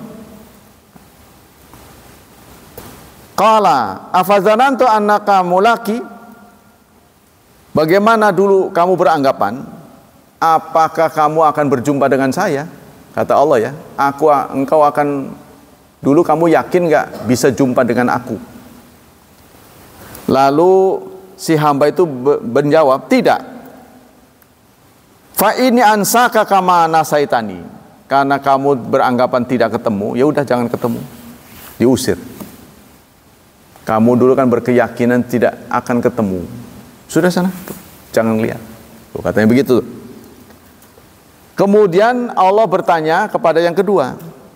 Qala afazanantu annaka mulaki. Bagaimana dulu kamu beranggapan apakah kamu akan berjumpa dengan saya? Kata Allah ya, engkau akan, dulu kamu yakin gak bisa jumpa dengan aku? Lalu si hamba itu menjawab, tidak. Fa ini ansaka kama nasaitani. Karena kamu beranggapan tidak ketemu, ya udah jangan ketemu. Diusir. Kamu dulu kan berkeyakinan tidak akan ketemu. Sudah sana, tuh, jangan lihat. Tuh, katanya begitu. Kemudian Allah bertanya kepada yang kedua.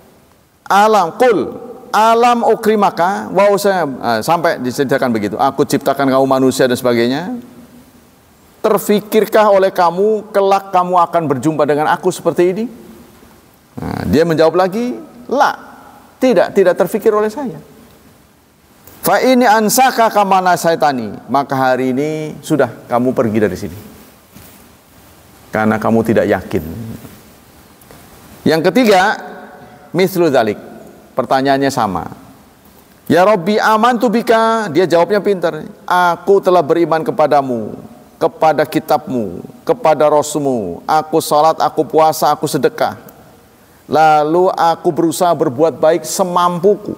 Alam ukrimaka wa sampai diceritakan begitu. Aku ciptakan kamu manusia dan sebagainya. Terfikirkah oleh kamu kelak kamu akan berjumpa dengan aku seperti ini? Nah, dia menjawab lagi, tidak terfikir oleh saya. Fa ini ansaka kama nasaitani, maka hari ini sudah kamu pergi dari sini. Karena kamu tidak yakin. Yang ketiga, mislu dzalik. Pertanyaannya sama. Ya Rabbi amantu bika, dia jawabnya pintar. Aku telah beriman kepadamu, kepada kitabmu, kepada rasulmu. Aku salat, aku puasa, aku sedekah. Lalu aku berusaha berbuat baik semampuku.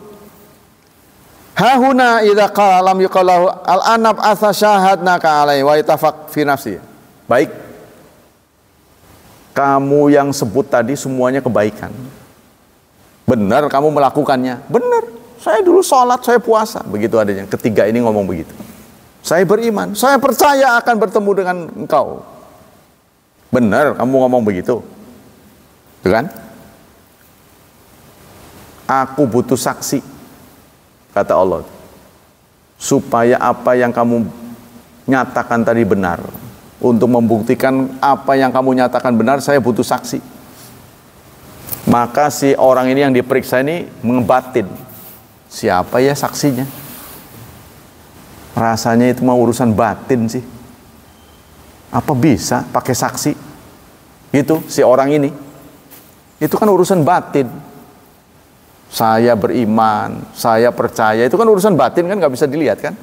Hahuna idza qala lam yuqalahu al-anab asa syahadnaka alai wa itafaq fi nafsi. Baik. Kamu yang sebut tadi semuanya kebaikan. Benar kamu melakukannya? Benar. Saya dulu sholat, saya puasa. Begitu adanya. Ketiga ini ngomong begitu. Saya beriman, saya percaya akan bertemu dengan engkau. Benar kamu ngomong begitu. Tuh kan? Aku butuh saksi, kata Allah, supaya apa yang kamu nyatakan tadi benar. Untuk membuktikan apa yang kamu nyatakan benar, saya butuh saksi. Maka si orang ini yang diperiksa ini mengebatin, siapa ya saksinya? Rasanya itu mau urusan batin sih. Apa bisa pakai saksi? Itu si orang ini. Itu kan urusan batin. Saya beriman, saya percaya, itu kan urusan batin kan, nggak bisa dilihat kan?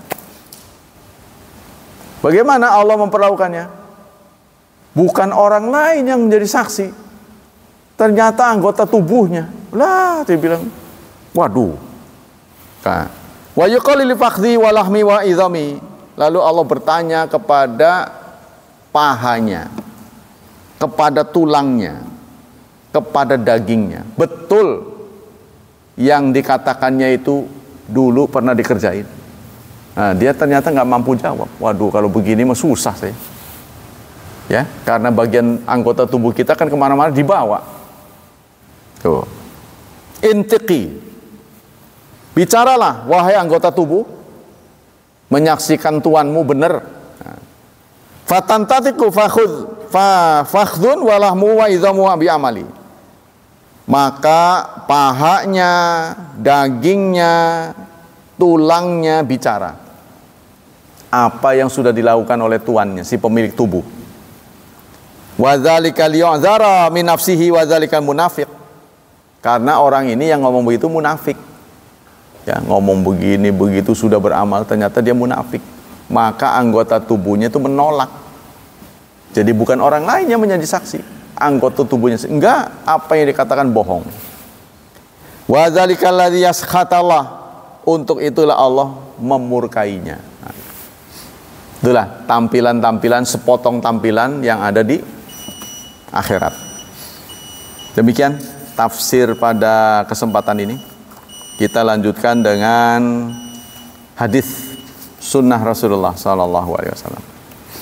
Bagaimana Allah memperlakukannya? Bukan orang lain yang menjadi saksi, ternyata anggota tubuhnya. Lah, dia bilang, waduh. Wa yuqalu li fakhdi wa lahmi wa idhami. Lalu Allah bertanya kepada pahanya, kepada tulangnya, kepada dagingnya. Betul yang dikatakannya itu dulu pernah dikerjain. Nah, dia ternyata nggak mampu jawab. Waduh, kalau begini mah susah saya. Ya, karena bagian anggota tubuh kita kan kemana-mana dibawa. Tuh. Intiqi. Bicaralah, wahai anggota tubuh, menyaksikan tuanmu benar. Fatantatiku fakhdun walahmu wa idhamu bi amali. Maka pahanya, dagingnya, tulangnya bicara. Apa yang sudah dilakukan oleh tuannya, si pemilik tubuh. Wa dzalika liyu'dzara min nafsihi wa dzalika munafiq. Karena orang ini yang ngomong begitu munafik. Ya, ngomong begini begitu sudah beramal, ternyata dia munafik. Maka anggota tubuhnya itu menolak. Jadi bukan orang lain yang menjadi saksi. Anggota tubuhnya enggak, apa yang dikatakan bohong. Wa dzalikal ladzi yaskhatallah, untuk itulah Allah memurkainya. Itulah tampilan-tampilan, sepotong tampilan yang ada di akhirat. Demikian tafsir pada kesempatan ini. Kita lanjutkan dengan hadis sunnah Rasulullah SAW.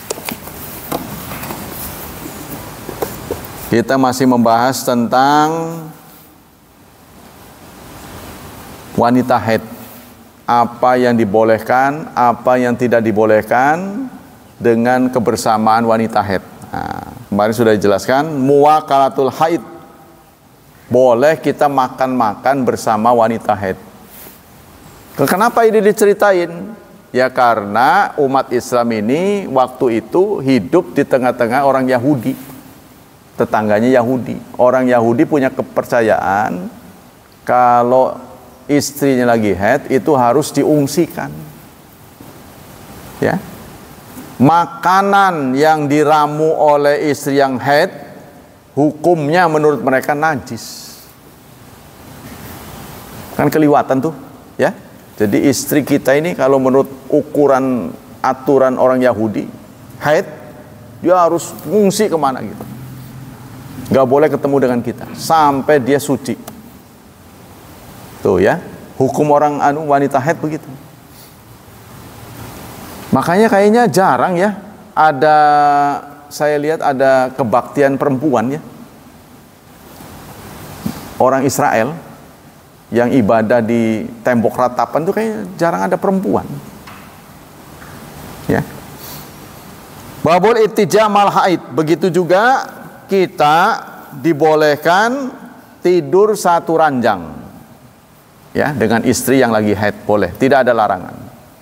Kita masih membahas tentang wanita haid. Apa yang dibolehkan, apa yang tidak dibolehkan dengan kebersamaan wanita haid. Nah, kemarin sudah dijelaskan, muwakalatul haid. Boleh kita makan-makan bersama wanita haid. Kenapa ini diceritain? Ya karena umat Islam ini waktu itu hidup di tengah-tengah orang Yahudi. tetangganya Yahudi. Orang Yahudi punya kepercayaan kalau istrinya lagi haid itu harus diungsikan. Ya. Makanan yang diramu oleh istri yang haid hukumnya menurut mereka najis. Kan keliwatan tuh, ya. Jadi istri kita ini kalau menurut ukuran aturan orang Yahudi haid, dia harus ngungsi kemana gitu, nggak boleh ketemu dengan kita sampai dia suci. Tuh ya, hukum orang wanita haid begitu. Makanya kayaknya jarang ya ada, saya lihat ada kebaktian perempuan ya, orang Israel yang ibadah di tembok ratapan tuh kayaknya jarang ada perempuan. Ya. Babul ittijamal haid, begitu juga kita dibolehkan tidur satu ranjang. Ya, dengan istri yang lagi haid boleh, tidak ada larangan.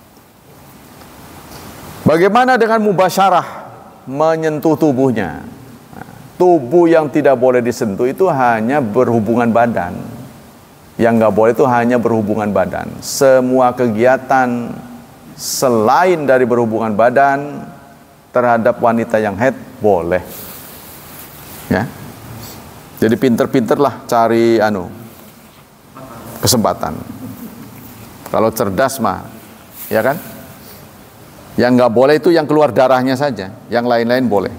Bagaimana dengan mubasyarah, menyentuh tubuhnya? Nah, tubuh yang tidak boleh disentuh itu hanya berhubungan badan. Yang nggak boleh itu hanya berhubungan badan. Semua kegiatan selain dari berhubungan badan terhadap wanita yang haid boleh. Ya. Jadi pinter-pinterlah cari kesempatan. Kalau cerdas mah, ya kan? Yang nggak boleh itu yang keluar darahnya saja, yang lain-lain boleh.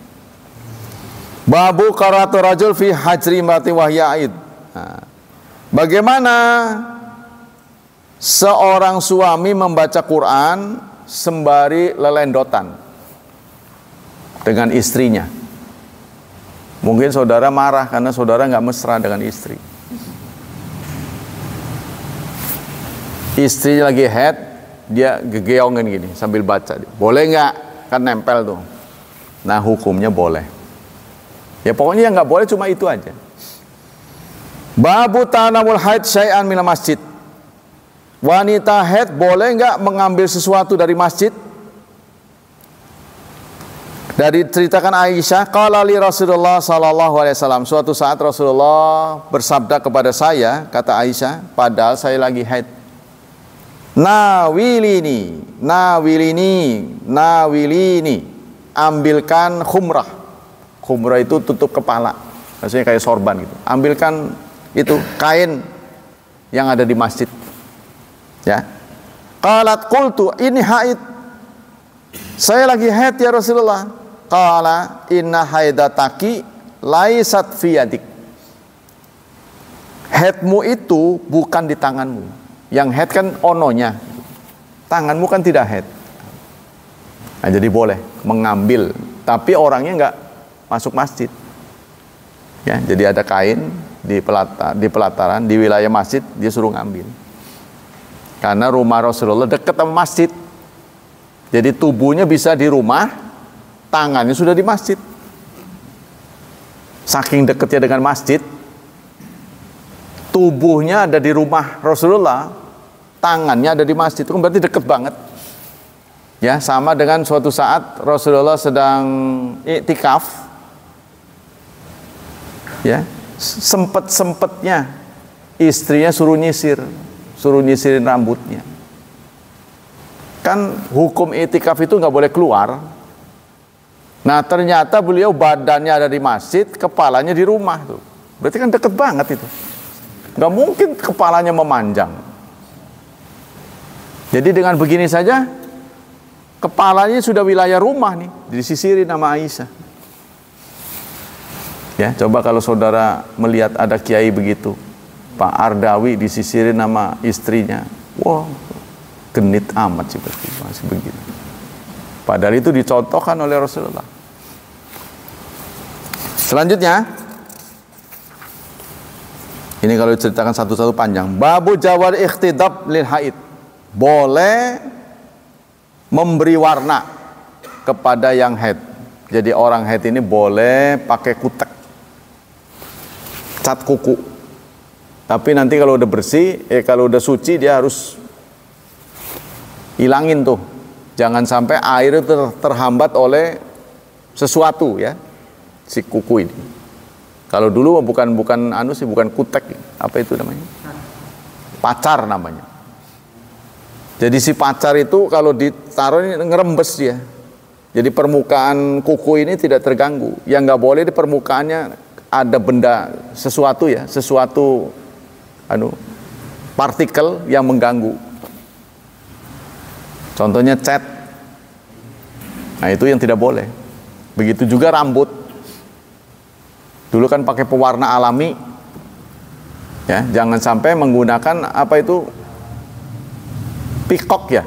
Babu qaratu rajul fi hajri mati wahya aid. Nah, bagaimana seorang suami membaca Quran sembari lelendotan dengan istrinya? Mungkin saudara marah karena saudara nggak mesra dengan istri. Istrinya lagi haid, dia gegeongan gini sambil baca. Boleh nggak? Kan nempel tuh. Nah hukumnya boleh. Ya pokoknya yang nggak boleh cuma itu aja. Babu tanamul haid syai'an minal masjid. Wanita haid boleh nggak mengambil sesuatu dari masjid? Dari ceritakan Aisyah, qala li Rasulullah sallallahu alaihi wasallam, suatu saat Rasulullah bersabda kepada saya, kata Aisyah, padahal saya lagi haid. Nawilini, ambilkan khumrah. Khumrah itu tutup kepala, maksudnya kayak sorban gitu. Ambilkan itu kain yang ada di masjid. Ya. Qalat qultu ini haid. Saya lagi haid ya Rasulullah. Qala inna haidataki laisat fi yadik. Haidmu itu bukan di tanganmu. Yang haid kan ononya. Tanganmu kan tidak haid. Nah, jadi boleh mengambil, tapi orangnya enggak masuk masjid. Ya, jadi ada kain di pelataran di wilayah masjid, dia suruh ngambil. Karena rumah Rasulullah dekat sama masjid. Jadi tubuhnya bisa di rumah, tangannya sudah di masjid. Saking dekatnya dengan masjid, tubuhnya ada di rumah Rasulullah, tangannya ada di masjid. Itu berarti dekat banget. Ya, sama dengan suatu saat Rasulullah sedang iktikaf. Ya, sempet-sempetnya istrinya suruh nyisirin rambutnya. Kan hukum iktikaf itu nggak boleh keluar. Nah ternyata beliau badannya ada di masjid, kepalanya di rumah tuh. Berarti kan deket banget itu. Nggak mungkin kepalanya memanjang. Jadi dengan begini saja, kepalanya sudah wilayah rumah nih, disisirin sama Aisyah. Ya, coba kalau saudara melihat ada kiai begitu, Pak Ardawi disisirin sama istrinya, wow, genit amat sih berarti masih begitu. Padahal itu dicontohkan oleh Rasulullah. Selanjutnya, ini kalau diceritakan satu-satu panjang. Babu jawar ikhtidab lil haid. Boleh memberi warna kepada yang haid. Jadi orang haid ini boleh pakai kutek, cat kuku. Tapi nanti kalau udah bersih, kalau udah suci dia harus hilangin tuh. Jangan sampai air itu terhambat oleh sesuatu ya. si kuku ini. Kalau dulu bukan bukan kutek, apa itu namanya? Pacar namanya. Jadi si pacar itu kalau ditaruh ini ngerembes dia. Jadi permukaan kuku ini tidak terganggu. Yang nggak boleh di permukaannya ada benda sesuatu partikel yang mengganggu. Contohnya cat. Nah, itu yang tidak boleh. Begitu juga rambut. Dulu kan pakai pewarna alami. Ya, jangan sampai menggunakan apa itu? Pikok ya.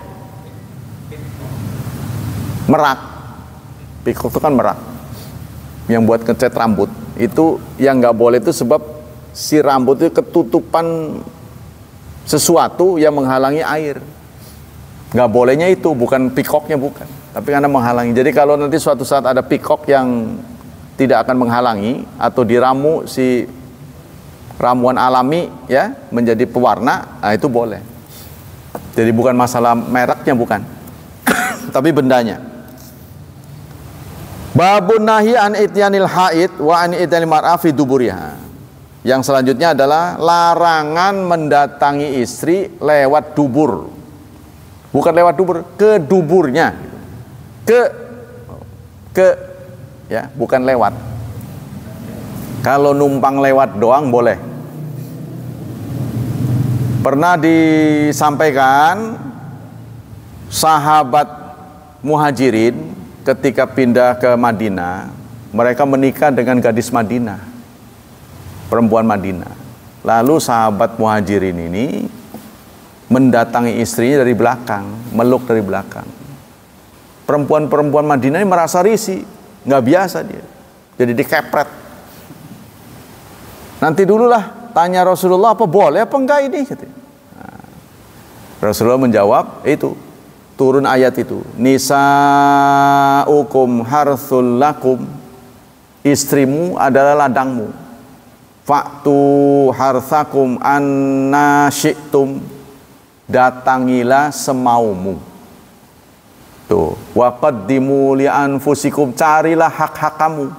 Merak. Pikok itu kan merak. Yang buat ngecat rambut. Itu yang nggak boleh itu sebab si rambut itu ketutupan sesuatu yang menghalangi air. Nggak bolehnya itu, bukan pikoknya, bukan, tapi karena menghalangi. Jadi kalau nanti suatu saat ada pikok yang tidak akan menghalangi atau diramu si ramuan alami ya menjadi pewarna, nah itu boleh. Jadi bukan masalah mereknya, bukan, tapi bendanya. Babun nahi an ityanil haid wa an ityanil mar'a fi duburiha. Yang selanjutnya adalah larangan mendatangi istri lewat dubur. Bukan lewat dubur, ke duburnya. Ke ya, bukan lewat. Kalau numpang lewat doang boleh. Pernah disampaikan sahabat Muhajirin ketika pindah ke Madinah, mereka menikah dengan gadis Madinah, perempuan Madinah. Lalu sahabat Muhajirin ini mendatangi istrinya dari belakang, meluk dari belakang. Perempuan-perempuan Madinah ini merasa risih, nggak biasa dia, jadi dikepret. Nanti dululah tanya Rasulullah, apa boleh apa enggak ini? Nah, Rasulullah menjawab, itu turun ayat itu, nisaukum harthul lakum, istrimu adalah ladangmu, fa'tu harthakum anna syi'tum, datangilah semaumu. Tuh, wa qaddimu li anfusikum, carilah hak-hak kamu.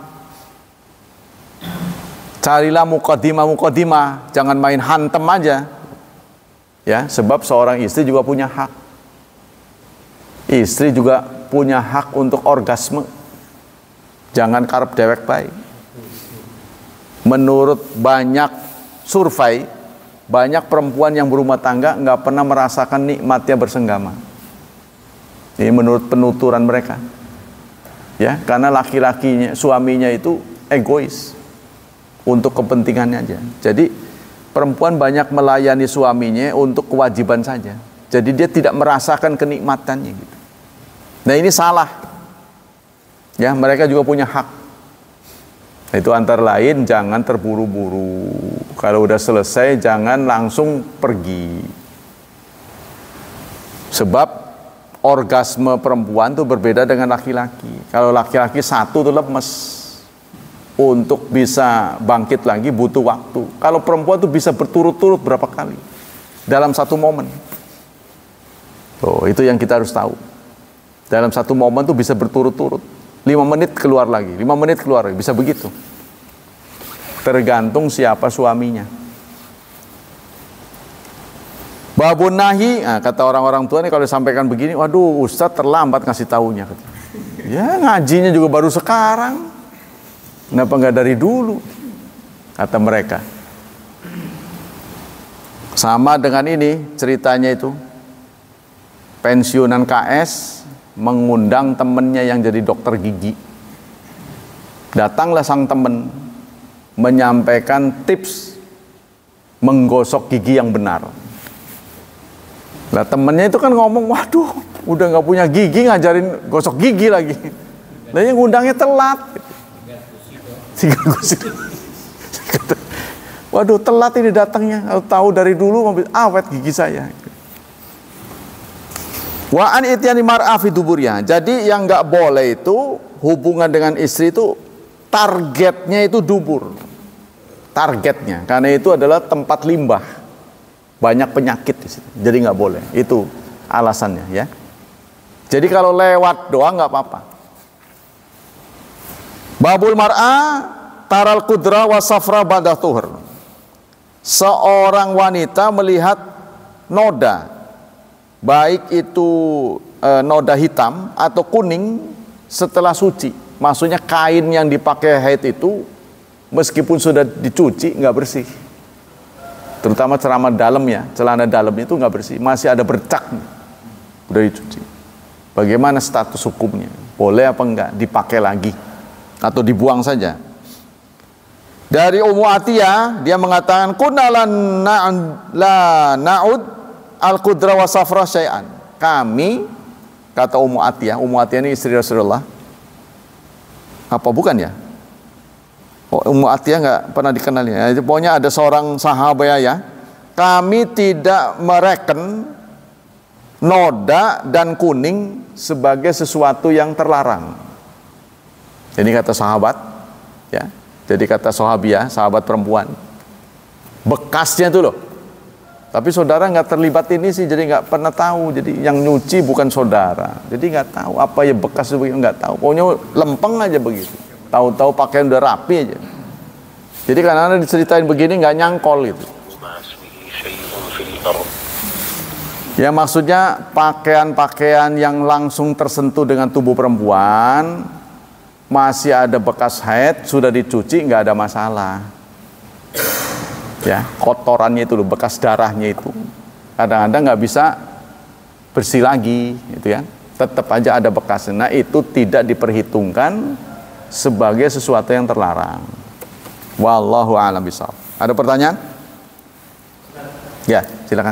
Carilah muqaddimah, jangan main hantem aja. Ya, sebab seorang istri juga punya hak. Istri juga punya hak untuk orgasme. Jangan karep dewek baik. Menurut banyak survei, banyak perempuan yang berumah tangga nggak pernah merasakan nikmatnya bersenggama. Ini menurut penuturan mereka. Ya, karena laki-lakinya, suaminya itu egois untuk kepentingannya aja. Jadi perempuan banyak melayani suaminya untuk kewajiban saja. Jadi dia tidak merasakan kenikmatannya gitu. Nah, ini salah. Ya, mereka juga punya hak. Itu antara lain jangan terburu-buru. Kalau udah selesai jangan langsung pergi. Sebab orgasme perempuan tuh berbeda dengan laki-laki. Kalau laki-laki satu tuh lemes. Untuk bisa bangkit lagi butuh waktu. Kalau perempuan tuh bisa berturut-turut berapa kali dalam satu momen. Tuh, itu yang kita harus tahu. Dalam satu momen tuh bisa berturut-turut. 5 menit keluar lagi, 5 menit keluar lagi, bisa begitu. Tergantung siapa suaminya. Babun nahi, nah, kata orang-orang tua nih kalau disampaikan begini, waduh Ustadz terlambat ngasih taunya. Ya ngajinya juga baru sekarang, kenapa nggak dari dulu? Kata mereka. Sama dengan ini ceritanya itu, pensiunan KS mengundang temennya yang jadi dokter gigi. Datanglah sang temen menyampaikan tips menggosok gigi yang benar. Lah temennya itu kan ngomong, waduh udah nggak punya gigi ngajarin gosok gigi lagi. Lah yang ngundangnya telat. Waduh telat ini datangnya. Kalau tahu dari dulu awet gigi saya. Wa an ityani mar'a fi duburiha. Jadi yang nggak boleh itu hubungan dengan istri itu targetnya itu dubur. Targetnya, karena itu adalah tempat limbah. Banyak penyakit di situ. Jadi nggak boleh. Itu alasannya ya. Jadi kalau lewat doang nggak apa-apa. Babul mar'a taral kudra wa safra ba'da tuhur. Seorang wanita melihat noda, baik itu noda hitam atau kuning setelah suci. Maksudnya kain yang dipakai haid itu meskipun sudah dicuci nggak bersih. Terutama celana dalam itu nggak bersih, masih ada bercak, udah dicuci. Bagaimana status hukumnya? Boleh apa enggak dipakai lagi atau dibuang saja? Dari Ummu Atiyah, dia mengatakan kunnalan la na'ud al-qudra wa safra syai'an. Kami, kata Ummu Atiyah ini istri Rasulullah. Apa bukan ya? Oh, Ummu Atiyah nggak pernah dikenalnya. Pokoknya ada seorang sahabat ya. Kami tidak mereken noda dan kuning sebagai sesuatu yang terlarang. Ini kata sahabat, ya. Jadi kata sahabiah, sahabat perempuan. Bekasnya itu loh. Tapi saudara nggak terlibat ini sih, jadi nggak pernah tahu. Jadi yang nyuci bukan saudara. Jadi nggak tahu apa ya bekas itu, nggak tahu. Pokoknya lempeng aja begitu. Tahu-tahu pakaian udah rapi aja. Jadi kadang-kadang diceritain begini nggak nyangkol itu. Ya maksudnya pakaian-pakaian yang langsung tersentuh dengan tubuh perempuan masih ada bekas haid, sudah dicuci nggak ada masalah. Ya kotorannya itu loh, bekas darahnya itu kadang-kadang nggak bisa bersih lagi, gitu ya. Tetap aja ada bekasnya. Nah itu tidak diperhitungkan sebagai sesuatu yang terlarang. Wallahu a'lam bishawab. Ada pertanyaan? Ya, silakan.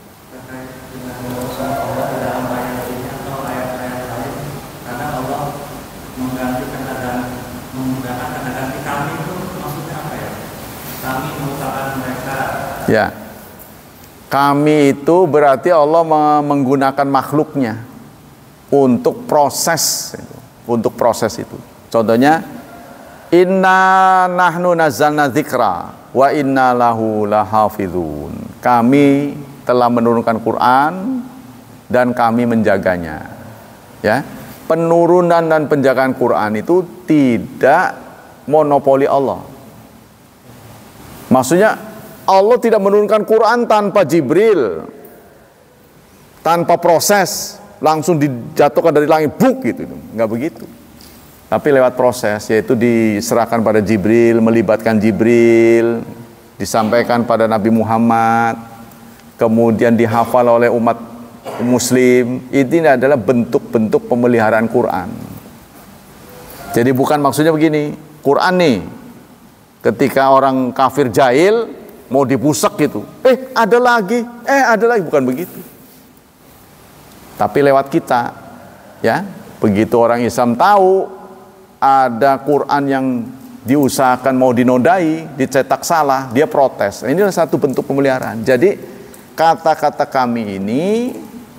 Ya, kami itu berarti Allah menggunakan makhluknya untuk proses itu. Contohnya, inna nahnu nazzalna dzikra wa inna lahu lahafizun. Kami telah menurunkan Quran dan kami menjaganya. Ya, penurunan dan penjagaan Quran itu tidak monopoli Allah. Maksudnya Allah tidak menurunkan Quran tanpa Jibril, tanpa proses, langsung dijatuhkan dari langit, buk gitu, nggak begitu. Tapi lewat proses, yaitu diserahkan pada Jibril, melibatkan Jibril, disampaikan pada Nabi Muhammad, kemudian dihafal oleh umat Muslim. Ini adalah bentuk-bentuk pemeliharaan Quran. Jadi bukan maksudnya begini, Quran nih, ketika orang kafir jahil mau dibusak gitu, ada lagi, bukan begitu. Tapi lewat kita, ya, begitu orang Islam tahu ada Quran yang diusahakan mau dinodai, dicetak salah, dia protes. Ini adalah satu bentuk pemeliharaan. Jadi kata-kata kami ini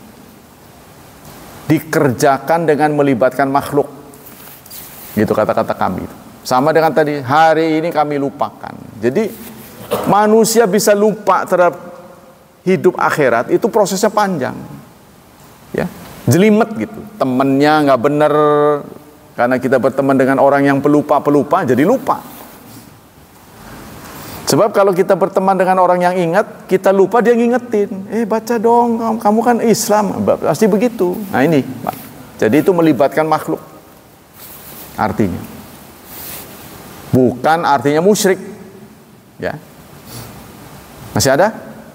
dikerjakan dengan melibatkan makhluk. Gitu kata-kata kami. Sama dengan tadi, hari ini kami lupakan. Jadi manusia bisa lupa terhadap hidup akhirat, itu prosesnya panjang. Ya, jelimet gitu. Temennya nggak bener, karena kita berteman dengan orang yang pelupa, jadi lupa. Sebab kalau kita berteman dengan orang yang ingat, kita lupa, dia ngingetin. Baca dong, kamu kan Islam. Pasti begitu. Nah ini, Pak. Jadi itu melibatkan makhluk. Artinya. Bukan artinya musyrik. Ya. Masih ada?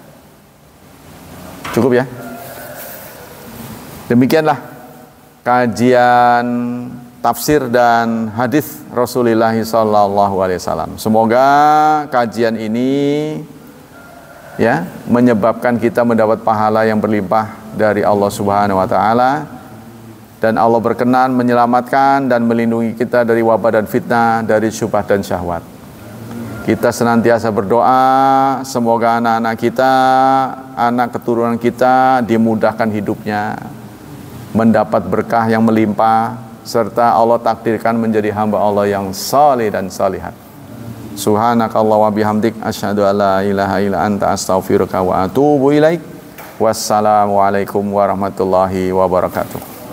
Cukup ya? Demikianlah kajian tafsir dan hadis Rasulullah SAW. Semoga kajian ini ya menyebabkan kita mendapat pahala yang berlimpah dari Allah Subhanahu wa taala, dan Allah berkenan menyelamatkan dan melindungi kita dari wabah dan fitnah, dari syubhat dan syahwat. Kita senantiasa berdoa semoga anak-anak kita, anak keturunan kita dimudahkan hidupnya, mendapat berkah yang melimpah, serta Allah takdirkan menjadi hamba Allah yang saleh dan salihat. Subhanakallah wa bihamdik asyhadu an la ilaha illa anta astaghfiruka wa atubu ilaik. Wassalamualaikum warahmatullahi wabarakatuh.